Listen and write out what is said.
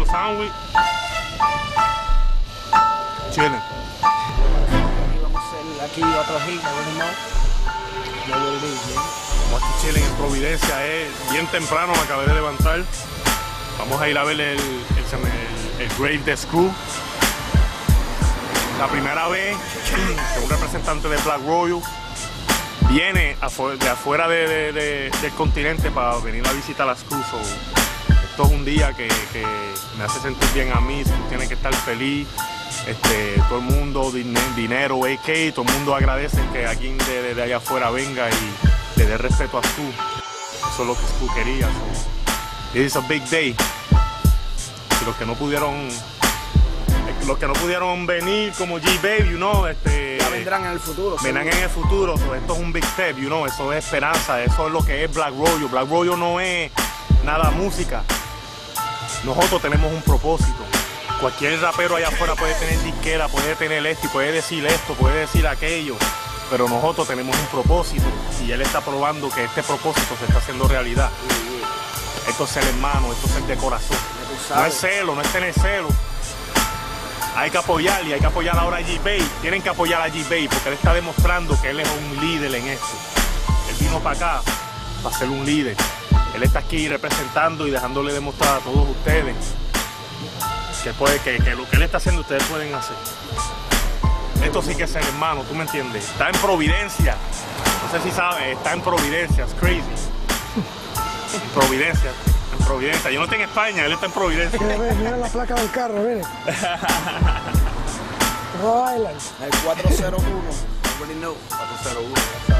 sándwich. Chilling. Aquí vamos a hacer aquí otro hit, Estamos aquí chilling en Providencia, bien temprano, me acabé de levantar. Vamos a ir a ver el Grave de Screw. La primera vez que un representante de Black Royal viene de afuera del continente para venir a visitar a Screw. Esto es un día que me hace sentir bien a mí. Screw tiene que estar feliz. Todo el mundo, dinero, AK, todo el mundo agradece que alguien de allá afuera venga y le dé respeto a Screw. Eso es lo que Screw quería. It is a big day. Y los que no pudieron venir como G-Babe, ya vendrán en el futuro. Vendrán en el futuro. Esto es un big step, eso es esperanza, eso es lo que es Black Royal. Black Royal no es nada música. Nosotros tenemos un propósito. Cualquier rapero allá afuera puede tener disquera, puede tener esto y puede decir esto, puede decir aquello. Pero nosotros tenemos un propósito y él está probando que este propósito se está haciendo realidad. Esto es ser hermano, esto es ser de corazón. No es celo, no es tener celo. Hay que apoyar y hay que apoyar ahora a G-Babe. Tienen que apoyar a G-Babe porque él está demostrando que él es un líder en esto. Él vino para acá para ser un líder. Él está aquí representando y dejándole demostrar a todos ustedes que lo que él está haciendo ustedes pueden hacer. Esto sí que es ser hermano, ¿tú me entiendes? Está en Providencia. No sé si sabes, está en Providencia, es crazy. En Providencia. Providencia. Yo no estoy en España, él está en Providencia. Mira la placa del carro, mire. Rhode Island. El 401. Already know. 401.